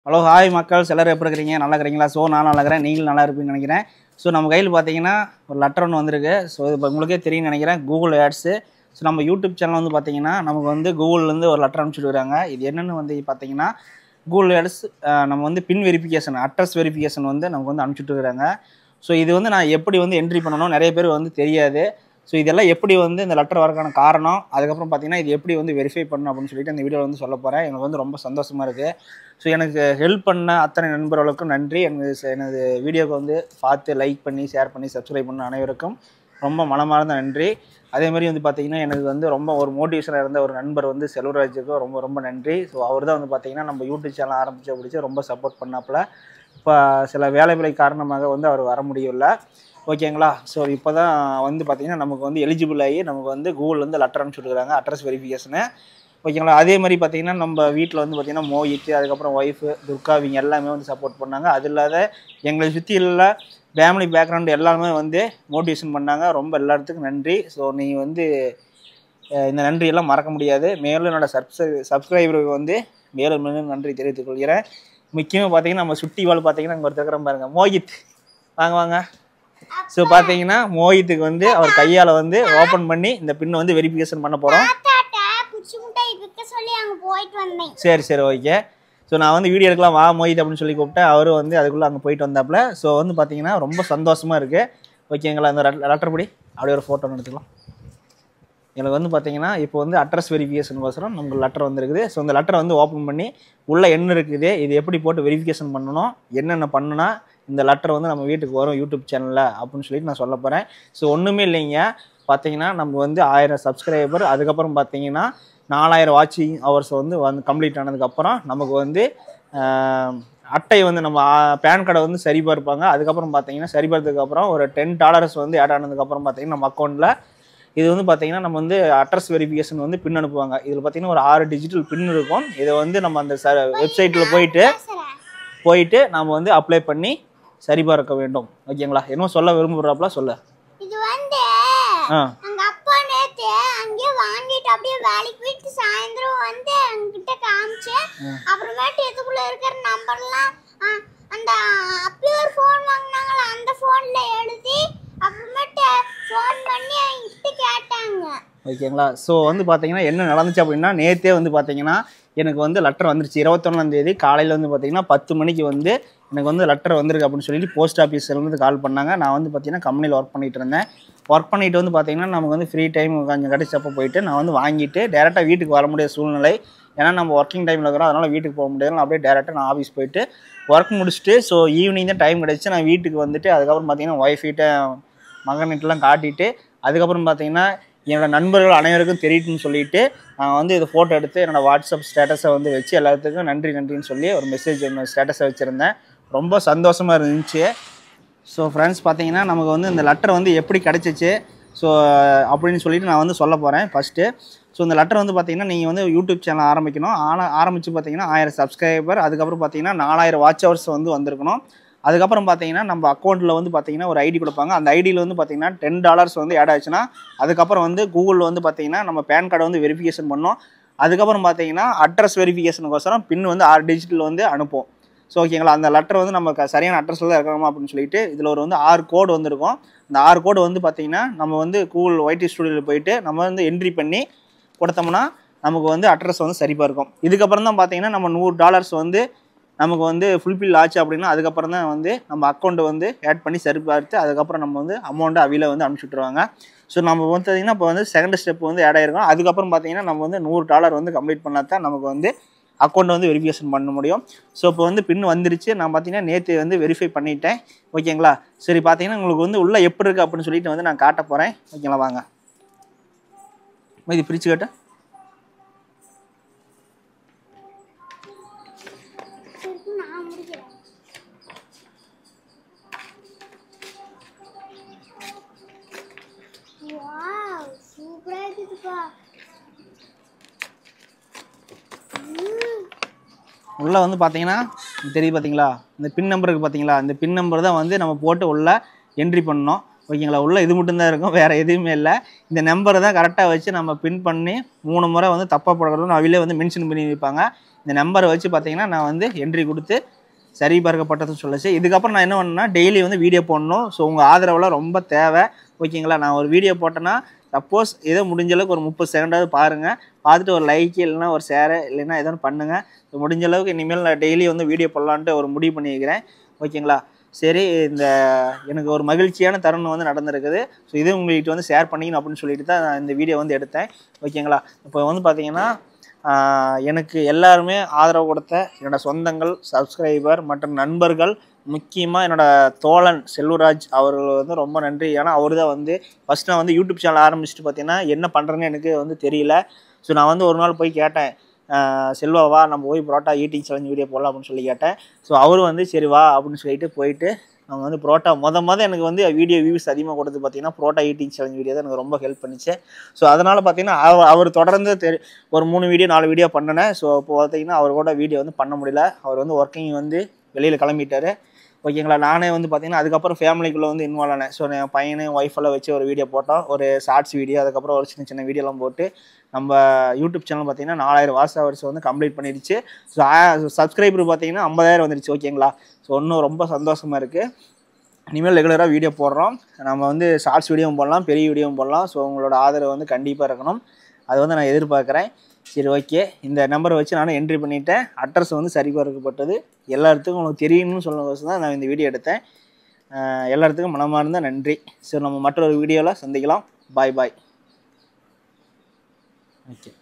Hello hi மக்கள் எல்லாரும் எப்படி இருக்கிறீங்க? நல்லா இருக்கிறீங்களா? ஸோ நான் நல்லா இருக்கிறேன், நீங்களும் நல்லா இருப்பீங்கன்னு நினைக்கிறேன். ஸோ நம்ம கையில் பார்த்தீங்கன்னா ஒரு லெட்டர் ஒன்று வந்திருக்கு. ஸோ இது இப்போ உங்களுக்கே தெரியும்னு நினைக்கிறேன், கூகுள் ஆட்ஸு. ஸோ நம்ம யூடியூப் சேனல் வந்து பார்த்தீங்கன்னா நமக்கு வந்து கூகுள்லேருந்து ஒரு லெட்டர் அனுப்பிச்சுடுறாங்க. இது என்னென்னு வந்து பார்த்தீங்கன்னா கூகுள் ஆட்ஸ் நம்ம வந்து பின் வெரிஃபிகேஷன், அட்ரஸ் வெரிஃபிகேஷன் வந்து நமக்கு வந்து அனுப்பிச்சுட்டுருக்காங்க. ஸோ இது வந்து நான் எப்படி வந்து என்ட்ரி பண்ணணும் நிறைய பேர் வந்து தெரியாது. ஸோ இதெல்லாம் எப்படி வந்து இந்த லெட்டர் வரக்கான காரணம், அதுக்கப்புறம் பார்த்தீங்கன்னா இது எப்படி வந்து வெரிஃபை பண்ணணும் அப்படின்னு சொல்லிட்டு இந்த வீடியோவில் வந்து சொல்ல போகிறேன். எனக்கு வந்து ரொம்ப சந்தோஷமாக இருக்குது. ஸோ எனக்கு ஹெல்ப் பண்ண அத்தனை நண்பர்களுக்கும் நன்றி. எனது வீடியோவுக்கு வந்து பார்த்து லைக் பண்ணி, ஷேர் பண்ணி, சப்ஸ்கிரைப் பண்ண அனைவருக்கும் ரொம்ப மனமார்ந்த நன்றி. அதேமாதிரி வந்து பார்த்திங்கன்னா எனக்கு வந்து ரொம்ப ஒரு மோட்டிவேஷனாக இருந்த ஒரு நண்பர் வந்து செல்வராஜுக்கும் ரொம்ப ரொம்ப நன்றி. ஸோ அவர் தான் வந்து பார்த்திங்கன்னா நம்ம யூடியூப் சேனல் ஆரம்பித்து ரொம்ப சப்போர்ட் பண்ணாப்புல. இப்போ சில வேலைகளை காரணமாக வந்து அவர் வர முடியல, ஓகேங்களா? ஸோ இப்போ தான் வந்து பார்த்திங்கன்னா நமக்கு வந்து எலிஜிபிள் ஆகி நமக்கு வந்து கூகுள்லேருந்து லெட்டர் அனுப்பிச்சுட்ருக்காங்க, அட்ரஸ் வெரிஃபிகேஷனு, ஓகேங்களா? அதே மாதிரி பார்த்திங்கன்னா நம்ம வீட்டில் வந்து பார்த்திங்கன்னா மோஹித், அதுக்கப்புறம் ஒய்ஃபு துர்கா, இவங்க எல்லாமே வந்து சப்போர்ட் பண்ணாங்க. அது இல்லாத எங்களை சுற்றி உள்ள ஃபேமிலி பேக்ரவுண்டு எல்லாமே வந்து மோட்டிவேஷன் பண்ணாங்க. ரொம்ப எல்லாத்துக்கும் நன்றி. ஸோ நீங்கள் வந்து இந்த நன்றியெல்லாம் மறக்க முடியாது. மேலும் என்னோடய சப்ஸ்கிரைபருக்கு வந்து மேலும் மேலும் நன்றி தெரிவித்துக் கொள்கிறேன். முக்கியமாக பார்த்திங்கன்னா நம்ம சுட்டி வாழ் பார்த்திங்கன்னா அங்கே ஒருத்தர் இருக்கிற பாருங்கள், மோஹித், வாங்க வாங்க. ஸோ பார்த்தீங்கன்னா மோஹித்துக்கு வந்து அவர் கையால் வந்து ஓப்பன் பண்ணி இந்த பின்னை வந்து வெரிஃபிகேஷன் பண்ண போகிறோம். சரி சரி ஓகே. ஸோ நான் வந்து வீடியோ எடுக்கலாம் வா மோஹித் அப்படின்னு சொல்லி கூப்பிட்டேன். அவரும் வந்து அதுக்குள்ளே அங்கே போயிட்டு வந்தாப்புல. ஸோ வந்து பார்த்தீங்கன்னா ரொம்ப சந்தோஷமாக இருக்குது, ஓகேங்களா? அந்த லெட்டர் படி அப்படியே ஒரு ஃபோட்டோ எடுத்துக்கலாம். எனக்கு வந்து பார்த்தீங்கன்னா இப்போ வந்து அட்ரஸ் வெரிஃபிகேஷனுக்கோசரம் நமக்கு லெட்டர் வந்துருக்குது. ஸோ அந்த லெட்டரை வந்து ஓப்பன் பண்ணி உள்ளே என்ன இருக்குது, இது எப்படி போட்டு வெரிஃபிகேஷன் பண்ணணும், என்னென்ன பண்ணுனா இந்த லெட்டர் வந்து நம்ம வீட்டுக்கு வரும் யூடியூப் சேனலில் அப்படின்னு சொல்லிட்டு நான் சொல்ல போகிறேன். ஸோ ஒன்றுமே இல்லைங்க, பார்த்தீங்கன்னா நம்ம வந்து 1000 சப்ஸ்கிரைபர், அதுக்கப்புறம் பார்த்தீங்கன்னா 4000 வாட்சிங் ஹவர்ஸ் வந்து கம்ப்ளீட் ஆனதுக்கப்புறம் நமக்கு வந்து அட்டை வந்து நம்ம பேன் கார்டை வந்து சரிபார்ப்பாங்க. அதுக்கப்புறம் பார்த்தீங்கன்னா சரிபார்த்ததுக்கப்புறம் ஒரு $10 வந்து ஆட் ஆனதுக்கப்புறம் பார்த்தீங்கன்னா நம்ம அக்கௌண்ட்டில் இது வந்து பார்த்தீங்கன்னா நம்ம வந்து அட்ரஸ் வெரிஃபிகேஷன் வந்து பின் அனுப்புவாங்க. இதில் பார்த்தீங்கன்னா ஒரு 6 டிஜிட்டல் பின் இருக்கும். இதை வந்து நம்ம அந்த வெப்சைட்டில் போயிட்டு நம்ம வந்து அப்ளை பண்ணி சரிபார்க்க வேண்டும், ஓகேங்களா? என்ன சொல்ல விரும்புறாப்ல சொல்ல. இது வந்து அங்க அப்பா நேத்து அங்கே வாங்கிட்டு அப்படியே வேலைக்கு போயிட்டு சாயந்தரம் வந்து என்கிட்ட காமிச்சு, அப்புறமேட்டு இதுக்குள்ள இருக்கிற நம்பர்லாம் அந்த அப்பயே ஒரு ஃபோன் வாங்கினாங்களா அந்த ஃபோன்ல எழுதி அப்புறமேட்டு ஃபோன் பண்ணி என்கிட்ட கேட்டாங்க, ஓகேங்களா? ஸோ வந்து பார்த்தீங்கன்னா என்ன நடந்துச்சு அப்படின்னா நேற்றே வந்து பார்த்தீங்கன்னா எனக்கு வந்து லெட்டர் வந்துருச்சு. 21ஆம் தேதி காலையில் வந்து பார்த்தீங்கன்னா 10 மணிக்கு வந்து எனக்கு வந்து லெட்டர் வந்திருக்கு அப்படின்னு சொல்லிட்டு போஸ்ட் ஆஃபீஸ்லேருந்து கால் பண்ணாங்க. நான் வந்து பார்த்தீங்கன்னா கம்பெனியில் ஒர்க் பண்ணிகிட்டு இருந்தேன். ஒர்க் பண்ணிவிட்டு வந்து பார்த்தீங்கன்னா நமக்கு வந்து ஃப்ரீ டைம் கொஞ்சம் கிடச்சப்போ போயிட்டு நான் வந்து வாங்கிட்டு டேரெக்டாக வீட்டுக்கு வர முடியாத சூழ்நிலை. ஏன்னா நம்ம ஒர்க்கிங் டைமில் இருக்கிறோம், அதனால் வீட்டுக்கு போக முடியாது. நான் அப்படியே டேரெக்டாக நான் ஆஃபீஸ் போயிட்டு ஒர்க் முடிச்சுட்டு ஸோ ஈவினிங் தான் டைம் கிடச்சி நான் வீட்டுக்கு வந்துட்டு அதுக்கப்புறம் பார்த்தீங்கன்னா ஒய்ஃப்கிட்ட மகன்கிட்டலாம் காட்டிட்டு அதுக்கப்புறம் பார்த்தீங்கன்னா என்னோடய நண்பர்கள் அனைவருக்கும் தெரியட்டுன்னு சொல்லிவிட்டு நான் வந்து இதை ஃபோட்டோ எடுத்து என்னோடய வாட்ஸ்அப் ஸ்டேட்டஸை வந்து வச்சு எல்லாத்துக்கும் நன்றின்னு சொல்லி ஒரு மெசேஜ் ஸ்டேட்டஸை வச்சுருந்தேன். ரொம்ப சந்தோஷமாக இருந்துச்சு. ஸோ ஃப்ரெண்ட்ஸ் பார்த்தீங்கன்னா நமக்கு வந்து இந்த லெட்டர் வந்து எப்படி கிடச்சிச்சு ஸோ அப்படின்னு சொல்லிட்டு நான் வந்து சொல்ல போகிறேன் ஃபஸ்ட்டு. ஸோ இந்த லெட்டர் வந்து பார்த்திங்கன்னா நீங்கள் வந்து யூடியூப் சேனல் ஆரம்பிக்கணும். ஆரம்பித்து பார்த்தீங்கன்னா 1000 சப்ஸ்கிரைபர், அதுக்கப்புறம் பார்த்தீங்கன்னா 4000 வாட்ச் ஹவர்ஸ் வந்து வந்திருக்கணும். அதுக்கப்புறம் பார்த்தீங்கன்னா நம்ம அக்கௌண்ட்டில் வந்து பார்த்தீங்கன்னா ஒரு ஐடி கொடுப்பாங்க. அந்த ஐடியில் வந்து பார்த்தீங்கன்னா $10 வந்து ஆட் ஆச்சுன்னா அதுக்கப்புறம் வந்து கூகுளில் வந்து பார்த்தீங்கன்னா நம்ம பேன் கார்டை வந்து வெரிஃபிகேஷன் பண்ணோம். அதுக்கப்புறம் பார்த்தீங்கன்னா அட்ரஸ் வெரிஃபிகேஷனுக்கோசரம் பின் வந்து 6 டிஜிட்டில் வந்து அனுப்போம். ஸோ ஓகேங்களா? அந்த லெட்டர் வந்து நம்ம சரியான அட்ரஸில் தான் இருக்கணுமா அப்படின்னு சொல்லிட்டு இதில் ஒரு வந்து 6 கோடு வந்துருக்கும். அந்த 6 கோடு வந்து பார்த்தீங்கன்னா நம்ம வந்து கூகுள் ஒய்டி ஸ்டுடியோவில் போயிட்டு நம்ம வந்து என்ட்ரி பண்ணி கொடுத்தோம்னா நமக்கு வந்து அட்ரஸ் வந்து சரிப்பாக இருக்கும். இதுக்கப்புறம் தான் பார்த்தீங்கன்னா நம்ம $100 வந்து நமக்கு வந்து ஃபுல்ஃபில் ஆச்சு அப்படின்னா அதுக்கப்புறம் தான் வந்து நம்ம அக்கௌண்ட்டை வந்து ஆட் பண்ணி சரிபார்த்து அதுக்கப்புறம் நம்ம வந்து அமௌண்ட்டை அவில வந்து அனுப்பிச்சுட்ருவாங்க. ஸோ நம்ம வந்து பார்த்தீங்கன்னா இப்போ வந்து செகண்ட் ஸ்டெப் வந்து ஆட் ஆகிருக்கும். அதுக்கப்புறம் பார்த்தீங்கன்னா நம்ம வந்து $100 வந்து கம்ப்ளீட் பண்ணால் தான் நமக்கு வந்து அக்கௌண்ட் வந்து வெரிஃபிகேஷன் பண்ண முடியும். ஸோ இப்போ வந்து பின் வந்துருச்சு. நான் பார்த்தீங்கன்னா நேற்று வந்து வெரிஃபை பண்ணிட்டேன், ஓகேங்களா? சரி பார்த்தீங்கன்னா உங்களுக்கு வந்து உள்ளே எப்படி இருக்குது அப்படின்னு சொல்லிட்டு வந்து நான் காட்ட போகிறேன், ஓகேங்களா? வாங்க இது பிரித்து கேட்ட உள்ளே வந்து பார்த்தீங்கன்னா தெரியுது பார்த்தீங்களா, இந்த பின் நம்பருக்கு பார்த்தீங்களா, இந்த பின் நம்பர் தான் வந்து நம்ம போட்டு உள்ளே என்ட்ரி பண்ணணும், ஓகேங்களா? உள்ளே இது மட்டும்தான் இருக்கும், வேறு எதுவுமே இல்லை. இந்த நம்பரை தான் கரெக்டாக வச்சு நம்ம பின் பண்ணி 3 முறை வந்து தப்பாக போடக்கூடாதுன்னு அவிலே வந்து மென்ஷன் பண்ணி வைப்பாங்க. இந்த நம்பரை வச்சு பார்த்தீங்கன்னா நான் வந்து என்ட்ரி கொடுத்து சரி பார்க்கப்பட்டதுன்னு சொல்லிச்சு. இதுக்கப்புறம் நான் என்ன பண்ணேன்னா டெய்லி வந்து வீடியோ போடணும். ஸோ உங்கள் ஆதரவெல்லாம் ரொம்ப தேவை. ஓகேங்களா? நான் ஒரு வீடியோ போட்டேன்னா சப்போஸ் ஏதோ முடிஞ்ச அளவுக்கு ஒரு 30 செகண்டாவது பாருங்கள். பார்த்துட்டு ஒரு லைக் இல்லைன்னா ஒரு ஷேரு இல்லைன்னா ஏதோ ஒன்று பண்ணுங்கள். முடிஞ்ச அளவுக்கு இனிமேல் நான் டெய்லி வந்து வீடியோ போடலான்ட்டு ஒரு முடிவு பண்ணியிருக்கிறேன். ஓகேங்களா? சரி, இந்த எனக்கு ஒரு மகிழ்ச்சியான தருணம் வந்து நடந்திருக்குது. ஸோ இது உங்கள்கிட்ட வந்து ஷேர் பண்ணிக்கணும் அப்படின்னு சொல்லிட்டு தான் நான் இந்த வீடியோ வந்து எடுத்தேன். ஓகேங்களா? இப்போ வந்து பார்த்தீங்கன்னா எனக்கு எல்லாருமே ஆதரவு கொடுத்த என்னோடய சொந்தங்கள், சப்ஸ்கிரைபர் மற்றும் நண்பர்கள், முக்கியமாக என்னோடய தோழன் செல்வராஜ் அவர்கள் வந்து ரொம்ப நன்றி. ஏன்னா அவர் தான் வந்து ஃபஸ்ட் நான் வந்து யூடியூப் சேனல் ஆரம்பிச்சுட்டு பார்த்தீங்கன்னா என்ன பண்ணுறேன்னு எனக்கு வந்து தெரியல. ஸோ நான் வந்து ஒரு நாள் போய் கேட்டேன், செல்வாவா நம்ம போய் புரோட்டா ஈட்டிங் சேலஞ்ச் வீடியோ போடலாம் அப்படின்னு சொல்லி கேட்டேன். ஸோ அவரும் வந்து சரி வா அப்படின்னு சொல்லிட்டு போயிட்டு அவங்க வந்து புரோட்டா மொதல் எனக்கு வந்து வீடியோ வியூஸ் அதிகமாக கொடுத்து பார்த்தீங்கன்னா புரோட்டா ஈட்டிங் சேலஞ்ச் வீடியோ தான் எனக்கு ரொம்ப ஹெல்ப் பண்ணிச்சு. ஸோ அதனால் பார்த்தீங்கன்னா அவர் தொடர்ந்து ஒரு 3 வீடியோ 4 வீடியோ பண்ணினேன். ஸோ இப்போ பார்த்தீங்கன்னா அவர் கூட வீடியோ வந்து பண்ண முடியல. அவர் வந்து ஒர்க்கிங் வந்து வெளியில் கிளம்பிட்டார். ஓகேங்களா? நானே வந்து பார்த்தீங்கன்னா அதுக்கப்புறம் ஃபேமிலிக்குள்ளே வந்து இன்வால்வ் ஆனேன். ஸோ என் பையனு ஒய்ஃபெல்லாம் வச்சு ஒரு வீடியோ போட்டோம். ஒரு ஷார்ட்ஸ் வீடியோ, அதுக்கப்புறம் ஒரு சின்ன சின்ன வீடியோலாம் போட்டு நம்ம யூடியூப் சேனல் பார்த்தீங்கன்னா 4000 வாட்ச் ஹவர்ஸ் வந்து கம்ப்ளீட் பண்ணிடுச்சு. ஸோ சப்ஸ்கிரைபர் பார்த்தீங்கன்னா 50,000 வந்துடுச்சு. ஓகேங்களா? ஸோ இன்னும் ரொம்ப சந்தோஷமாக இருக்குது. இனிமேல் ரெகுலராக வீடியோ போடுறோம். நம்ம வந்து ஷார்ட்ஸ் வீடியோவும் போடலாம், பெரிய வீடியோவும் போடலாம். ஸோ உங்களோட ஆதரவு வந்து கண்டிப்பாக இருக்கணும். அது வந்து நான் எதிர்பார்க்குறேன். சரி, ஓகே. இந்த நம்பரை வச்சு நானும் என்ட்ரி பண்ணிவிட்டேன். அட்ரஸ் வந்து சரிபார்க்கப்பட்டது. எல்லாத்துக்கும் உங்களுக்கு தெரியணும்னு சொல்லும்போது தான் நான் இந்த வீடியோ எடுத்தேன். எல்லாத்துக்கும் மனமார்ந்த நன்றி. ஸோ நம்ம மற்றொரு வீடியோவில் சந்திக்கலாம். Bye bye. ஓகே.